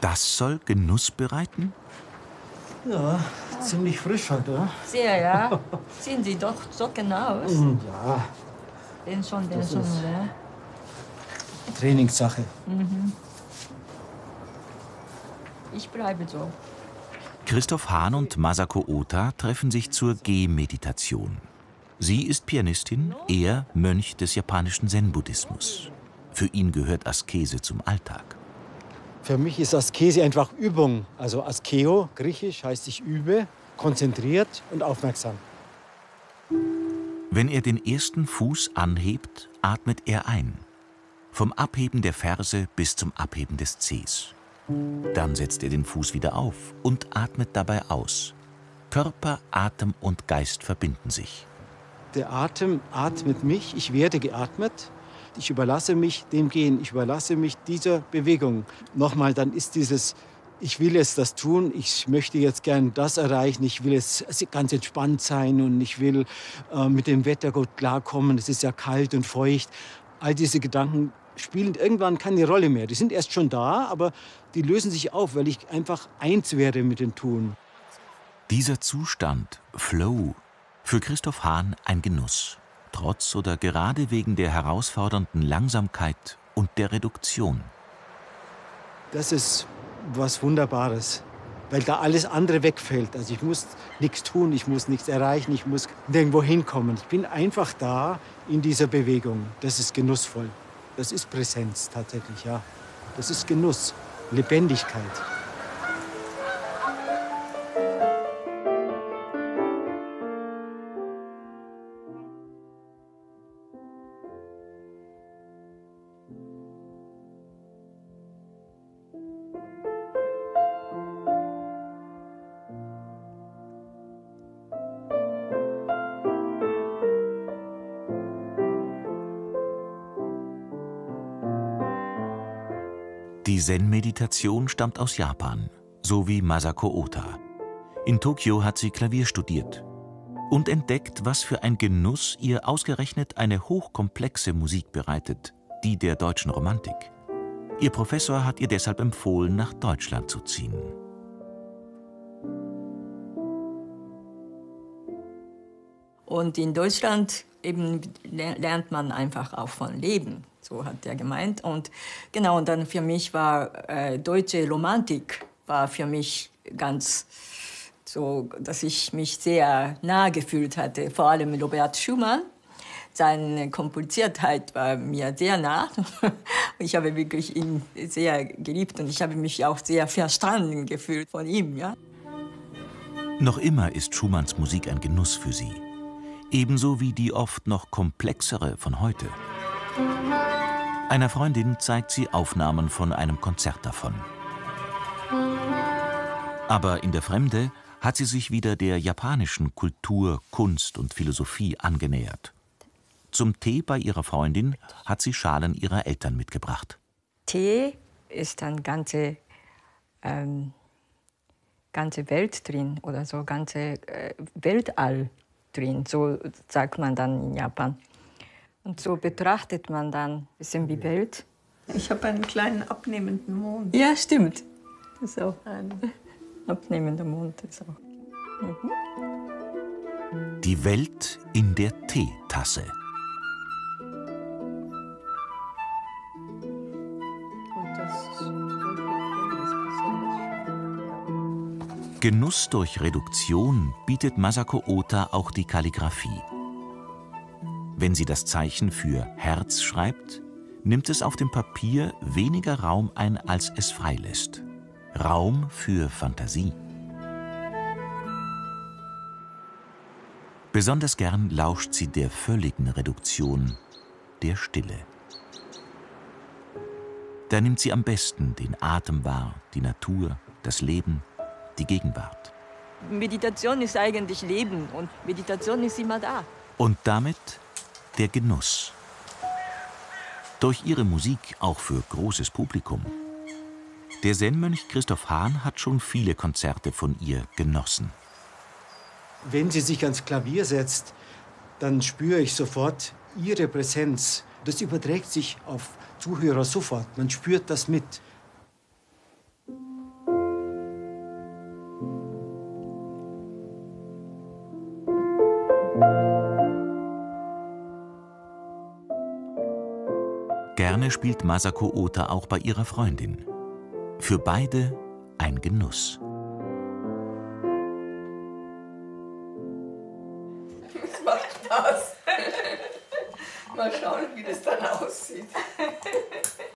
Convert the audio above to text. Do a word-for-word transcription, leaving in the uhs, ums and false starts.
Das soll Genuss bereiten? Ja, ziemlich frisch heute, oder? Sehr, ja. Sehen Sie doch so genau aus. Ja. Den schon, den Das schon, ist oder? Trainingssache. Mhm. Ich bleibe so. Christoph Hahn und Masako Ota treffen sich zur Gehmeditation. Sie ist Pianistin, er Mönch des japanischen Zen-Buddhismus. Für ihn gehört Askese zum Alltag. Für mich ist Askese einfach Übung. Also Askeo, griechisch, heißt ich übe, konzentriert und aufmerksam. Wenn er den ersten Fuß anhebt, atmet er ein. Vom Abheben der Ferse bis zum Abheben des Zehs. Dann setzt er den Fuß wieder auf und atmet dabei aus. Körper, Atem und Geist verbinden sich. Der Atem atmet mich, ich werde geatmet. Ich überlasse mich dem Gehen, ich überlasse mich dieser Bewegung. Nochmal, dann ist dieses, ich will jetzt das tun, ich möchte jetzt gern das erreichen, ich will jetzt ganz entspannt sein und ich will äh, mit dem Wetter gut klarkommen, es ist ja kalt und feucht. All diese Gedanken spielen irgendwann keine Rolle mehr. Die sind erst schon da, aber die lösen sich auf, weil ich einfach eins werde mit dem Tun. Dieser Zustand, Flow, für Christoph Hahn ein Genuss. Trotz oder gerade wegen der herausfordernden Langsamkeit und der Reduktion. Das ist was Wunderbares, weil da alles andere wegfällt. Also ich muss nichts tun, ich muss nichts erreichen, ich muss nirgendwo hinkommen. Ich bin einfach da in dieser Bewegung. Das ist genussvoll. Das ist Präsenz tatsächlich, ja. Das ist Genuss, Lebendigkeit. Die Zen-Meditation stammt aus Japan, so wie Masako Ota. In Tokio hat sie Klavier studiert und entdeckt, was für ein Genuss ihr ausgerechnet eine hochkomplexe Musik bereitet, die der deutschen Romantik. Ihr Professor hat ihr deshalb empfohlen, nach Deutschland zu ziehen. Und in Deutschland eben lernt man einfach auch von Leben, so hat er gemeint. Und genau, und dann für mich war äh, deutsche Romantik war für mich ganz so, dass ich mich sehr nah gefühlt hatte. Vor allem Robert Schumann, seine Kompliziertheit war mir sehr nah. Ich habe wirklich ihn sehr geliebt und ich habe mich auch sehr verstanden gefühlt von ihm, ja. Noch immer ist Schumanns Musik ein Genuss für sie. Ebenso wie die oft noch komplexere von heute. Einer Freundin zeigt sie Aufnahmen von einem Konzert davon. Aber in der Fremde hat sie sich wieder der japanischen Kultur, Kunst und Philosophie angenähert. Zum Tee bei ihrer Freundin hat sie Schalen ihrer Eltern mitgebracht. Tee ist eine ganze, ähm, ganze Welt drin oder so, ganze äh, Weltall drin, so sagt man dann in Japan. Und so betrachtet man dann ein bisschen die Welt. Ich habe einen kleinen abnehmenden Mond. Ja, stimmt. Das ist auch ein abnehmender Mond. Ist auch. Mhm. Die Welt in der Teetasse. Genuss durch Reduktion bietet Masako Ota auch die Kalligraphie. Wenn sie das Zeichen für Herz schreibt, nimmt es auf dem Papier weniger Raum ein, als es freilässt. Raum für Fantasie. Besonders gern lauscht sie der völligen Reduktion, der Stille. Da nimmt sie am besten den Atem wahr, die Natur, das Leben, die Gegenwart. Meditation ist eigentlich Leben und Meditation ist immer da. Und damit der Genuss. Durch ihre Musik auch für großes Publikum. Der Zen-Mönch Christoph Hahn hat schon viele Konzerte von ihr genossen. Wenn sie sich ans Klavier setzt, dann spüre ich sofort ihre Präsenz. Das überträgt sich auf Zuhörer sofort. Man spürt das mit. Gerne spielt Masako Ota auch bei ihrer Freundin. Für beide ein Genuss. Es macht Spaß. Mal schauen, wie das dann aussieht.